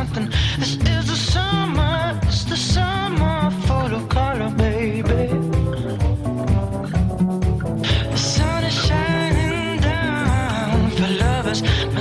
something. This is the summer, it's the summer full of color, baby. The sun is shining down for lovers.